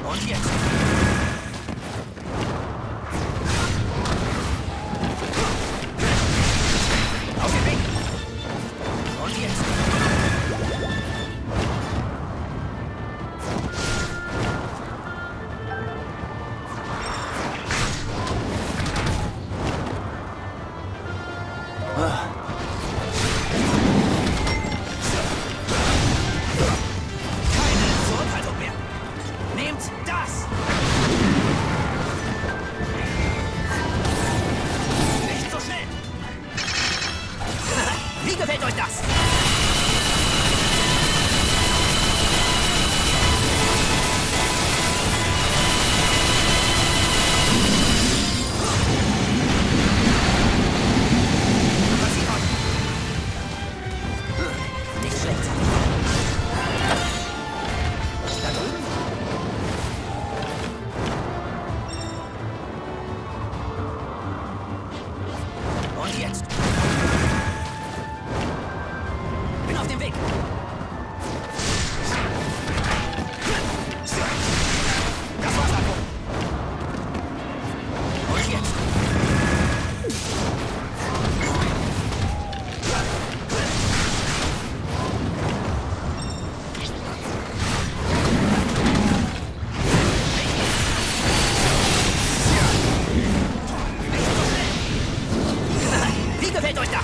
Und jetzt. Auf den Weg. Und jetzt. Wie gefällt euch das? Was sieht euch? Nicht schlecht. Da drüben? Und jetzt? Bin auf dem Weg. Das war's, Akku. Und jetzt? Wie gefällt euch das?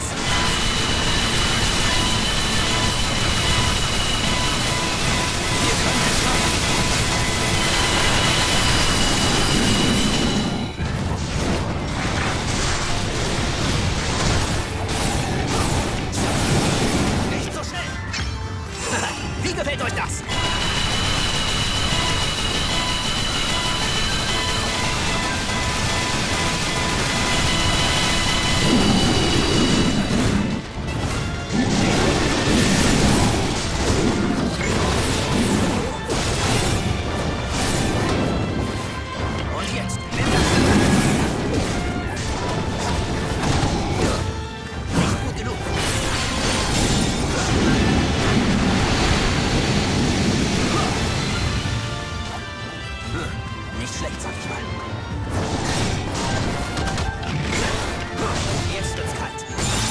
Wie gefällt euch das? Und jetzt? Nicht gut genug. Nicht schlecht, sag ich mal. Jetzt wird's kalt.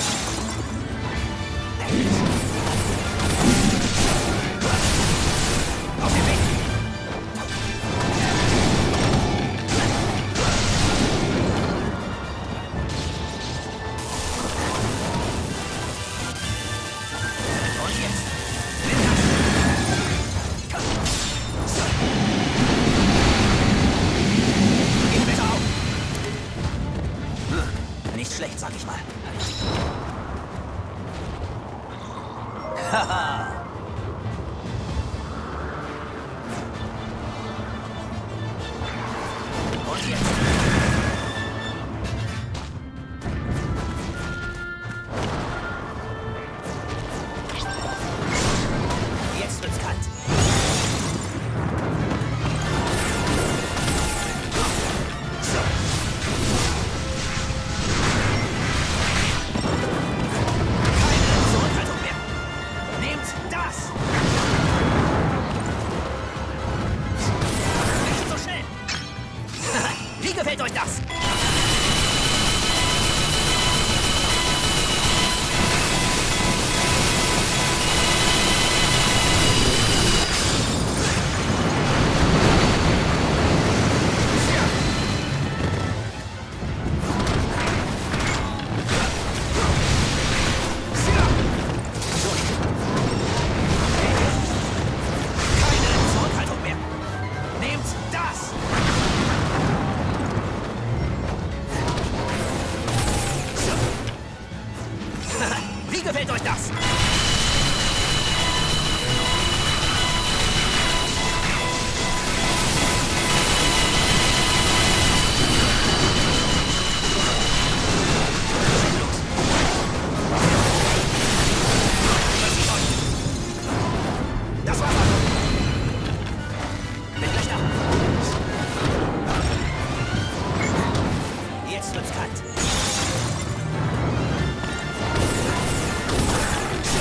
Auf den Weg. Und jetzt. Geht besser auf. Nicht schlecht, sag ich mal. Haha. Und jetzt? Jetzt wird's kalt. Keine Zurückhaltung mehr. Nehmt das! Nicht so schnell! Wie gefällt euch das? Keine Zurückhaltung mehr. Nehmt das! Wie gefällt euch das? Das war's. Bin gleich da. Jetzt wird's kalt.